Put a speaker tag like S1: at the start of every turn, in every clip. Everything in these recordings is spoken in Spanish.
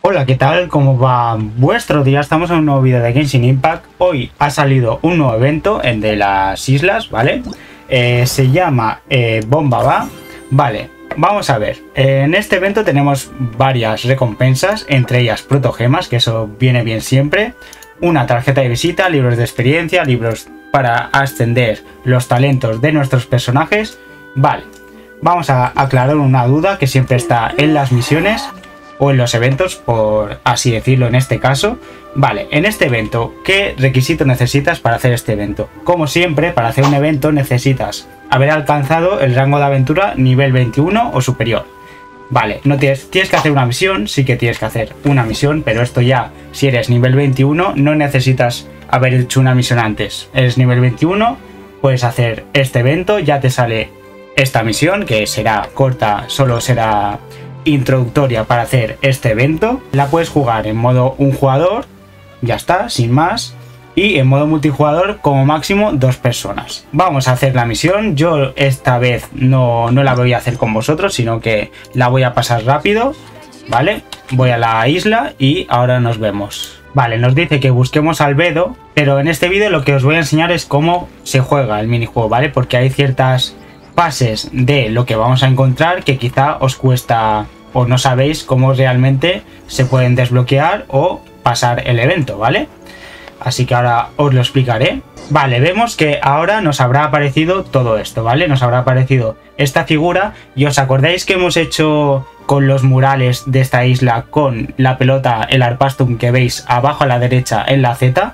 S1: Hola, ¿qué tal? ¿Cómo va vuestro día? Estamos en un nuevo vídeo de Genshin Impact. Hoy ha salido un nuevo evento, el de las islas, ¿vale? Se llama Bomba Va. Vale, vamos a ver. En este evento tenemos varias recompensas, entre ellas protogemas, que eso viene bien siempre. Una tarjeta de visita, libros de experiencia, libros para ascender los talentos de nuestros personajes. Vale, vamos a aclarar una duda que siempre está en las misiones o en los eventos, por así decirlo en este caso. Vale, en este evento, ¿qué requisito necesitas para hacer este evento? Como siempre, para hacer un evento necesitas haber alcanzado el rango de aventura nivel 21 o superior. Vale, no tienes que hacer una misión, sí que tienes que hacer una misión, pero esto ya, si eres nivel 21, no necesitas haber hecho una misión antes. Eres nivel 21, puedes hacer este evento, ya te sale esta misión, que será corta, solo será introductoria para hacer este evento. La puedes jugar en modo un jugador, ya está, sin más, y en modo multijugador como máximo 2 personas. Vamos a hacer la misión. Yo esta vez no la voy a hacer con vosotros, sino que la voy a pasar rápido, ¿vale? Voy a la isla y ahora nos vemos. Vale, nos dice que busquemos a Albedo, pero en este vídeo lo que os voy a enseñar es cómo se juega el minijuego, ¿vale? Porque hay ciertas fases de lo que vamos a encontrar que quizá os cuesta o no sabéis cómo realmente se pueden desbloquear o pasar el evento, ¿vale? Así que ahora os lo explicaré. Vale, vemos que ahora nos habrá aparecido todo esto, ¿vale? Nos habrá aparecido esta figura y os acordáis que hemos hecho con los murales de esta isla con la pelota, el Harpastum que veis abajo a la derecha en la Z.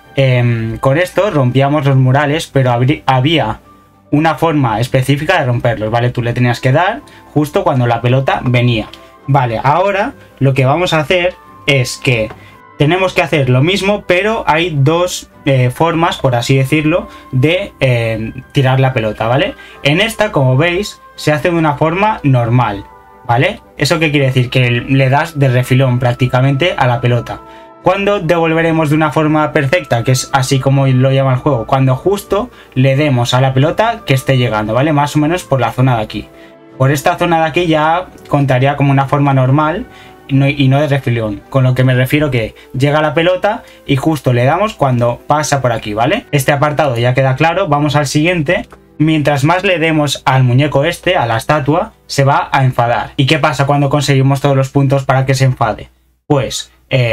S1: Con esto rompíamos los murales, pero había una forma específica de romperlos, ¿vale? Tú le tenías que dar justo cuando la pelota venía. Vale, ahora lo que vamos a hacer es que tenemos que hacer lo mismo, pero hay dos formas, por así decirlo, de tirar la pelota, ¿vale? En esta, como veis, se hace de una forma normal, ¿vale? ¿Eso qué quiere decir? Que le das de refilón prácticamente a la pelota. ¿Cuándo devolveremos de una forma perfecta? Que es así como lo llama el juego. Cuando justo le demos a la pelota que esté llegando, ¿vale? Más o menos por la zona de aquí. Por esta zona de aquí ya contaría como una forma normal y no de refilón. Con lo que me refiero que llega la pelota y justo le damos cuando pasa por aquí, ¿vale? Este apartado ya queda claro. Vamos al siguiente. Mientras más le demos al muñeco este, a la estatua, se va a enfadar. ¿Y qué pasa cuando conseguimos todos los puntos para que se enfade? Pues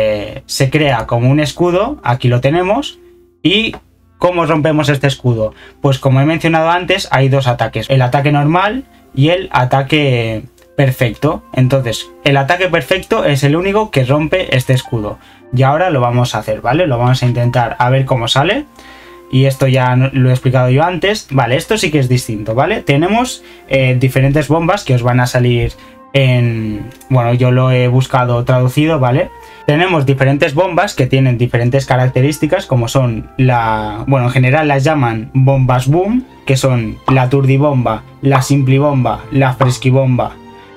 S1: se crea como un escudo, aquí lo tenemos. ¿Y cómo rompemos este escudo? Pues como he mencionado antes, hay dos ataques, el ataque normal y el ataque perfecto. Entonces el ataque perfecto es el único que rompe este escudo, y ahora lo vamos a hacer, ¿vale? Lo vamos a intentar a ver cómo sale. Y esto ya lo he explicado yo antes. Vale, esto sí que es distinto, ¿vale? Tenemos diferentes bombas que os van a salir en... Bueno, yo lo he buscado traducido, ¿vale? Tenemos diferentes bombas que tienen diferentes características, como son bueno, en general las llaman bombas boom, que son la turdibomba, la simplibomba, la fresquibomba,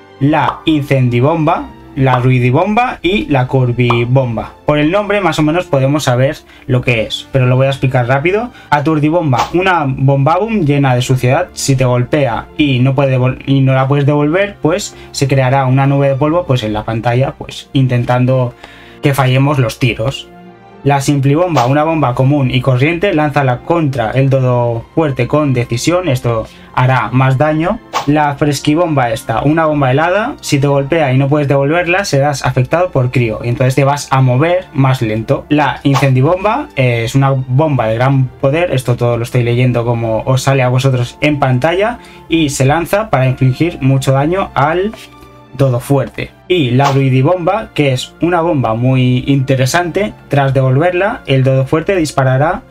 S1: la incendibomba, la ruidibomba y la curbibomba. Por el nombre más o menos podemos saber lo que es, pero lo voy a explicar rápido. Aturdibomba, una bomba boom llena de suciedad. Si te golpea y no la puedes devolver, pues se creará una nube de polvo pues en la pantalla, pues intentando que fallemos los tiros. La simplibomba, una bomba común y corriente, lánzala contra el dodo fuerte con decisión, esto hará más daño. La fresquibomba esta, una bomba helada, si te golpea y no puedes devolverla, serás afectado por crío y entonces te vas a mover más lento. La incendibomba es una bomba de gran poder, esto todo lo estoy leyendo como os sale a vosotros en pantalla, y se lanza para infligir mucho daño al dodo fuerte. Y la ruidibomba, que es una bomba muy interesante, tras devolverla el dodo fuerte disparará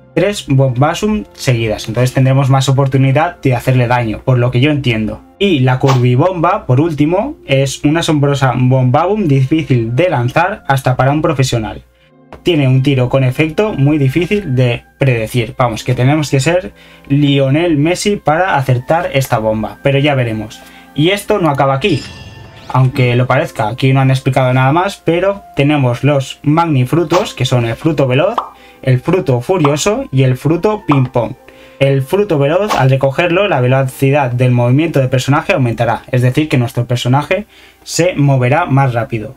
S1: 3 bombasum seguidas, entonces tendremos más oportunidad de hacerle daño, por lo que yo entiendo. Y la curbibomba, por último, es una asombrosa bombabum difícil de lanzar hasta para un profesional. Tiene un tiro con efecto muy difícil de predecir, vamos, que tenemos que ser Lionel Messi para acertar esta bomba, pero ya veremos. Y esto no acaba aquí, aunque lo parezca, aquí no han explicado nada más, pero tenemos los magnifrutos, que son el fruto veloz, el fruto furioso y el fruto ping pong. El fruto veloz, al recogerlo, la velocidad del movimiento del personaje aumentará, es decir, que nuestro personaje se moverá más rápido.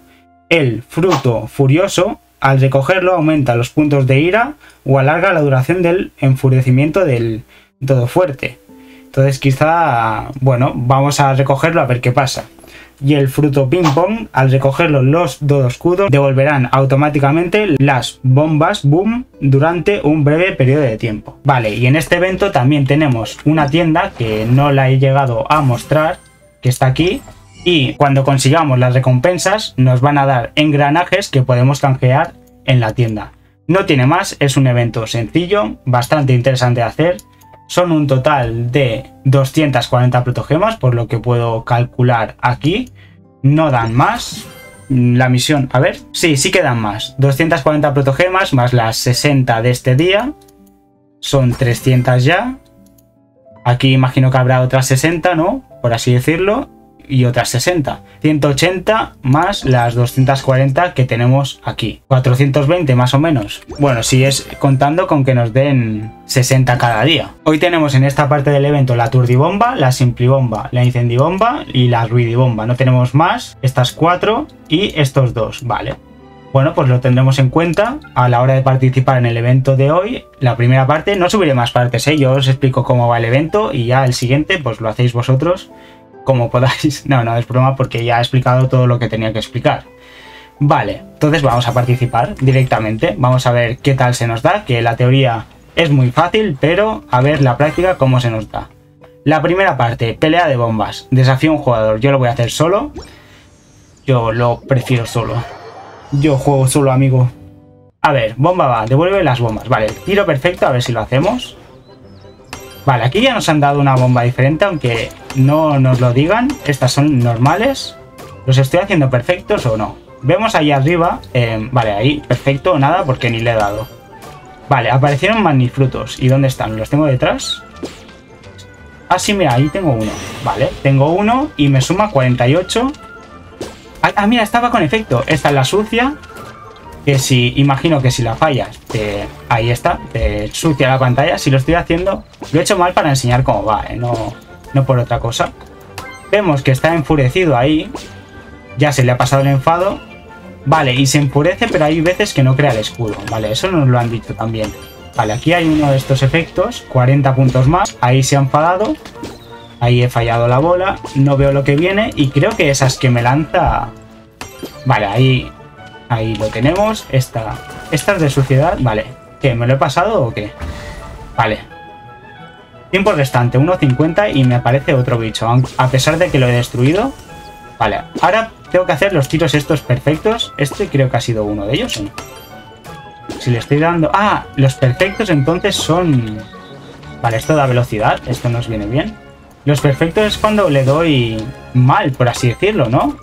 S1: El fruto furioso, al recogerlo, aumenta los puntos de ira o alarga la duración del enfurecimiento del todo fuerte. Entonces quizá, bueno, vamos a recogerlo a ver qué pasa. Y el fruto ping pong, al recogerlo los Dodoscudos devolverán automáticamente las bombas boom durante un breve periodo de tiempo. Vale, y en este evento también tenemos una tienda que no la he llegado a mostrar, que está aquí. Y cuando consigamos las recompensas nos van a dar engranajes que podemos canjear en la tienda. No tiene más, es un evento sencillo, bastante interesante de hacer. Son un total de 240 protogemas, por lo que puedo calcular aquí. No dan más. La misión, a ver. Sí que dan más. 240 protogemas más las 60 de este día. Son 300 ya. Aquí imagino que habrá otras 60, ¿no? Por así decirlo. Y otras 60. 180 más las 240 que tenemos aquí. 420 más o menos. Bueno, si es contando con que nos den 60 cada día. Hoy tenemos en esta parte del evento la Turdibomba, la Simplibomba, la Incendibomba y la Ruidibomba. No tenemos más. Estas 4 y estos 2. Vale. Bueno, pues lo tendremos en cuenta a la hora de participar en el evento de hoy. La primera parte, no subiré más partes, ¿eh? Yo os explico cómo va el evento y ya el siguiente pues lo hacéis vosotros como podáis. No es broma porque ya he explicado todo lo que tenía que explicar. Vale, entonces vamos a participar directamente. Vamos a ver qué tal se nos da, que la teoría es muy fácil, pero a ver la práctica cómo se nos da. La primera parte, pelea de bombas. Desafío a un jugador. Yo lo voy a hacer solo. Yo lo prefiero solo. Yo juego solo, amigo. A ver, bomba va, devuelve las bombas. Vale, tiro perfecto, a ver si lo hacemos. Vale, aquí ya nos han dado una bomba diferente, aunque no nos lo digan. Estas son normales. ¿Los estoy haciendo perfectos o no? Vemos ahí arriba. Vale, ahí perfecto o nada porque ni le he dado. Vale, aparecieron manifrutos. ¿Y dónde están? ¿Los tengo detrás? Ah, sí, mira, ahí tengo uno. Vale, tengo uno y me suma 48. Ah, mira, estaba con efecto. Esta es la sucia. Que si, imagino que si la fallas, ahí está, te sucia la pantalla. Si lo estoy haciendo, lo he hecho mal para enseñar cómo va, no por otra cosa. Vemos que está enfurecido ahí. Ya se le ha pasado el enfado. Vale, y se enfurece, pero hay veces que no crea el escudo. Vale, eso nos lo han dicho también. Vale, aquí hay uno de estos efectos. 40 puntos más. Ahí se ha enfadado. Ahí he fallado la bola. No veo lo que viene. Y creo que esas que me lanza... Vale, ahí lo tenemos. Esta es de suciedad. Vale. ¿Qué? ¿Me lo he pasado o qué? Vale. Tiempo restante. 1.50 y me aparece otro bicho. A pesar de que lo he destruido. Vale. Ahora tengo que hacer los tiros estos perfectos. Este creo que ha sido uno de ellos, ¿o no? Si le estoy dando... Ah, los perfectos entonces son... Vale, esto da velocidad. Esto nos viene bien. Los perfectos es cuando le doy mal, por así decirlo, ¿no?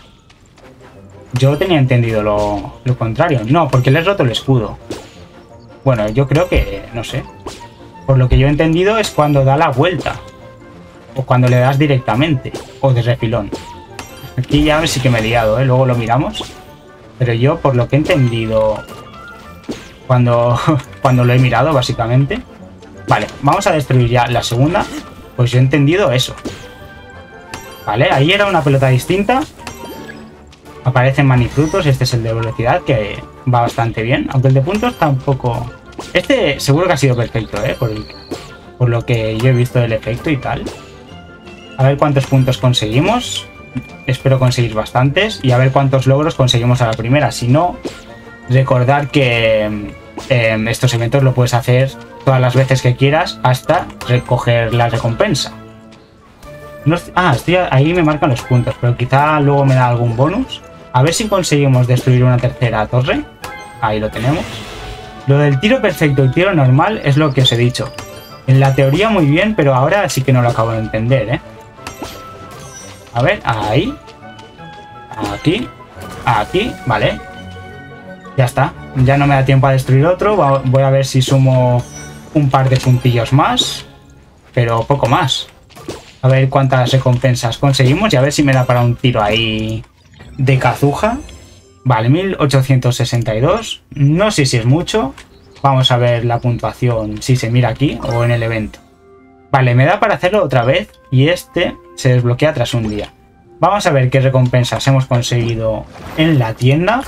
S1: Yo tenía entendido lo contrario. No, porque le he roto el escudo. Bueno, yo creo que... No sé. Por lo que yo he entendido es cuando da la vuelta. O cuando le das directamente. O de refilón. Aquí ya sí que me he liado, ¿eh? Luego lo miramos. Pero yo, por lo que he entendido... Cuando lo he mirado, básicamente. Vale, vamos a destruir ya la segunda. Pues yo he entendido eso. Vale, ahí era una pelota distinta. Aparecen manifrutos. Este es el de velocidad, que va bastante bien. Aunque el de puntos tampoco... Este seguro que ha sido perfecto, por lo que yo he visto del efecto y tal. A ver cuántos puntos conseguimos. Espero conseguir bastantes. Y a ver cuántos logros conseguimos a la primera. Si no, recordar que estos eventos lo puedes hacer todas las veces que quieras hasta recoger la recompensa. No, ahí me marcan los puntos, pero quizá luego me da algún bonus. A ver si conseguimos destruir una tercera torre. Ahí lo tenemos. Lo del tiro perfecto y tiro normal es lo que os he dicho. En la teoría muy bien, pero ahora sí que no lo acabo de entender, ¿eh? A ver, ahí. Aquí. Aquí, vale. Ya está. Ya no me da tiempo a destruir otro. Voy a ver si sumo un par de puntillos más. Pero poco más. A ver cuántas recompensas conseguimos y a ver si me da para un tiro ahí de cazuja. Vale, 1862. No sé si es mucho. Vamos a ver la puntuación si se mira aquí o en el evento. Vale, me da para hacerlo otra vez y este se desbloquea tras un día. Vamos a ver qué recompensas hemos conseguido en la tienda.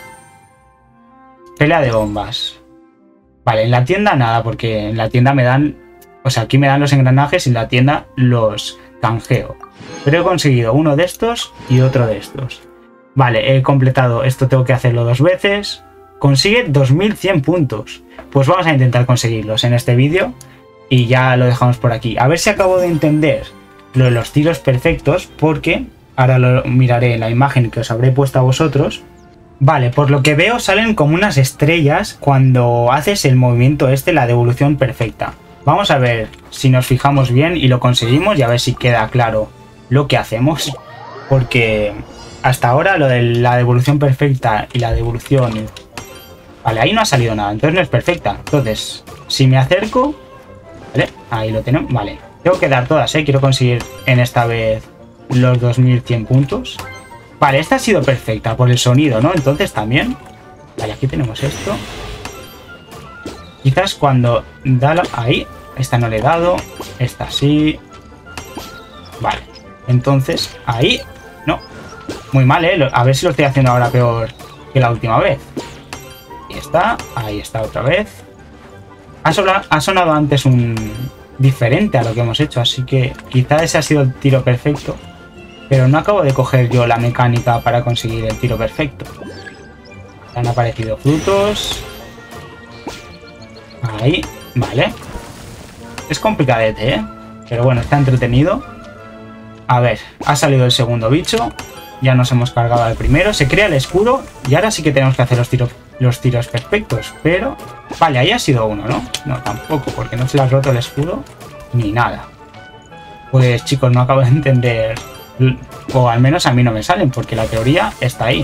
S1: Pelea de bombas. Vale, en la tienda nada, porque en la tienda me dan... O sea, aquí me dan los engranajes y en la tienda los canjeo. Pero he conseguido uno de estos y otro de estos. Vale, he completado. Esto tengo que hacerlo 2 veces. Consigue 2100 puntos. Pues vamos a intentar conseguirlos en este vídeo. Y ya lo dejamos por aquí. A ver si acabo de entender lo de los tiros perfectos. Porque ahora lo miraré en la imagen que os habré puesto a vosotros. Vale, por lo que veo salen como unas estrellas cuando haces el movimiento este, la devolución perfecta. Vamos a ver si nos fijamos bien y lo conseguimos y a ver si queda claro lo que hacemos. Porque hasta ahora lo de la devolución perfecta y la devolución... Vale, ahí no ha salido nada, entonces no es perfecta. Entonces, si me acerco... Vale, ahí lo tenemos. Vale, tengo que dar todas, ¿eh? Quiero conseguir en esta vez los 2100 puntos. Vale, esta ha sido perfecta por el sonido, ¿no? Entonces también... Vale, aquí tenemos esto. Quizás cuando da la... Ahí, esta no le he dado. Esta sí. Vale, entonces ahí... No, muy mal, ¿eh? A ver si lo estoy haciendo ahora peor que la última vez. Ahí está otra vez. Ha sonado antes un diferente a lo que hemos hecho, así que quizá ese ha sido el tiro perfecto. Pero no acabo de coger yo la mecánica para conseguir el tiro perfecto. Han aparecido frutos. Ahí, vale. Es complicadete, ¿eh? Pero bueno, está entretenido. A ver, ha salido el segundo bicho. Ya nos hemos cargado al primero. Se crea el escudo y ahora sí que tenemos que hacer los tiros perfectos. Pero, vale, ahí ha sido uno, ¿no? No, tampoco, porque no se le ha roto el escudo ni nada. Pues chicos, no acabo de entender... O al menos a mí no me salen, porque la teoría está ahí.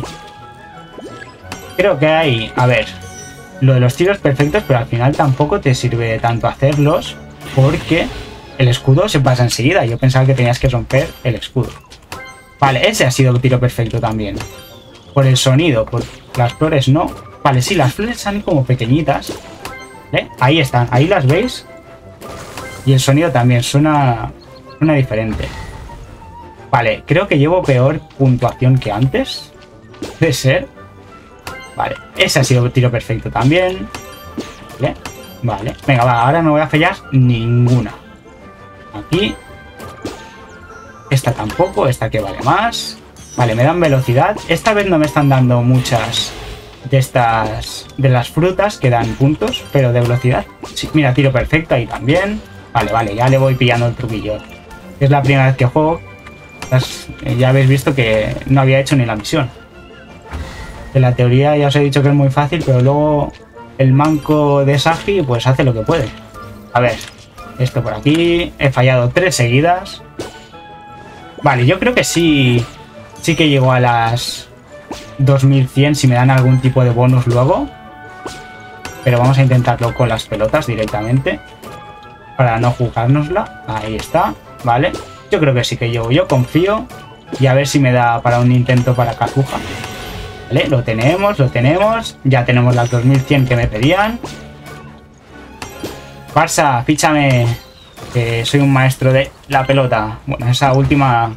S1: Creo que hay... A ver, lo de los tiros perfectos, pero al final tampoco te sirve tanto hacerlos, porque el escudo se pasa enseguida. Yo pensaba que tenías que romper el escudo. Vale, ese ha sido el tiro perfecto también. Por el sonido, por las flores no. Vale, sí, las flores salen como pequeñitas. ¿Eh? Ahí están, ahí las veis. Y el sonido también suena diferente. Vale, creo que llevo peor puntuación que antes. Puede ser. Vale, ese ha sido el tiro perfecto también. Vale, vale. Venga, va, ahora no voy a fallar ninguna. Aquí. Esta tampoco, esta que vale más. Vale, me dan velocidad. Esta vez no me están dando muchas de estas... De las frutas que dan puntos, pero de velocidad. Sí, mira, tiro perfecto ahí también. Vale, vale, ya le voy pillando el truquillo. Es la primera vez que juego. Ya habéis visto que no había hecho ni la misión. En la teoría ya os he dicho que es muy fácil, pero luego el manco de Saji pues hace lo que puede. A ver, esto por aquí. He fallado 3 seguidas. Vale, yo creo que sí que llego a las 2100 si me dan algún tipo de bonus luego. Pero vamos a intentarlo con las pelotas directamente, para no jugárnosla. Ahí está, vale. Yo creo que sí que llego, yo confío. Y a ver si me da para un intento para Kazuha. Vale, lo tenemos. Ya tenemos las 2100 que me pedían. Barça, fíchame, que soy un maestro de la pelota. Bueno, esa última...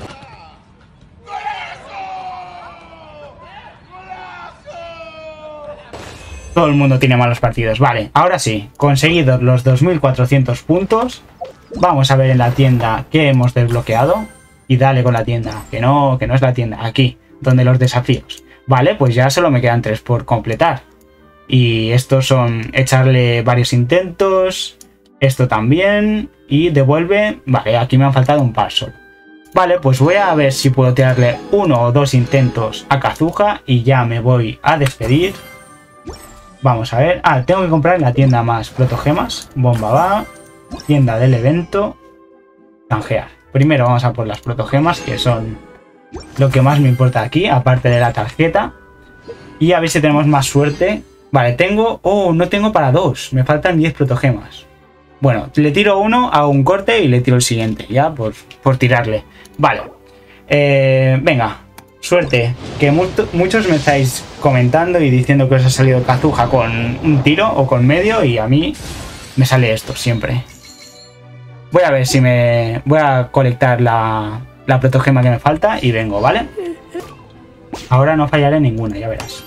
S1: Todo el mundo tiene malos partidos. Vale, ahora sí, conseguidos los 2400 puntos. Vamos a ver en la tienda qué hemos desbloqueado. Y dale con la tienda, que no es la tienda. Aquí, donde los desafíos. Vale, pues ya solo me quedan 3 por completar. Y estos son echarle varios intentos. Esto también. Y devuelve... Vale, aquí me han faltado un par solo. Vale, pues voy a ver si puedo tirarle 1 o 2 intentos a Kazuha. Y ya me voy a despedir. Vamos a ver. Ah, tengo que comprar en la tienda más protogemas. Bomba va. Tienda del evento. Canjear. Primero vamos a por las protogemas, que son lo que más me importa aquí, aparte de la tarjeta. Y a ver si tenemos más suerte. Vale, tengo... Oh, no tengo para 2. Me faltan 10 protogemas. Bueno, le tiro uno, hago un corte y le tiro el siguiente. Ya, por tirarle. Vale. Venga. Suerte. Que muchos me estáis comentando y diciendo que os ha salido Kazuha con un tiro o con medio. Y a mí me sale esto siempre. Voy a ver si me... Voy a colectar la protogema que me falta y vengo, ¿vale? Ahora no fallaré ninguna, ya verás.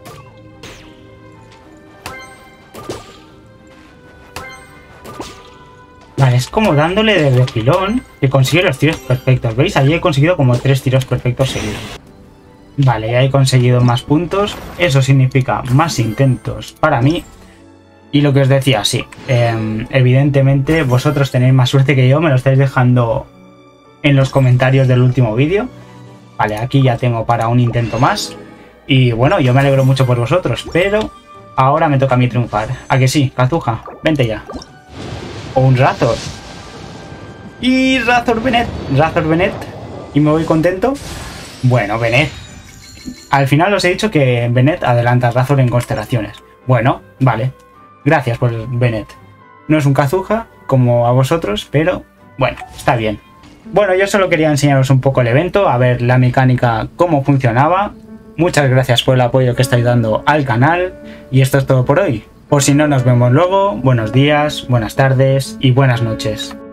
S1: Vale, es como dándole de refilón que consigue los tiros perfectos. ¿Veis? Allí he conseguido como 3 tiros perfectos seguidos. Vale, ya he conseguido más puntos. Eso significa más intentos para mí. Y lo que os decía, sí. Evidentemente vosotros tenéis más suerte que yo. Me lo estáis dejando en los comentarios del último vídeo. Vale, aquí ya tengo para un intento más. Y bueno, yo me alegro mucho por vosotros. Pero ahora me toca a mí triunfar. ¿A que sí, Kazuha? Vente ya. O un Razor. Y Razor Bennett. Y me voy contento. Bueno, Bennett. Al final os he dicho que Bennett adelanta a Razor en constelaciones. Bueno, vale. Gracias por Bennett. No es un Kazuha como a vosotros, pero bueno, está bien. Bueno, yo solo quería enseñaros un poco el evento, a ver la mecánica, cómo funcionaba. Muchas gracias por el apoyo que estáis dando al canal. Y esto es todo por hoy. Por si no nos vemos luego, buenos días, buenas tardes y buenas noches.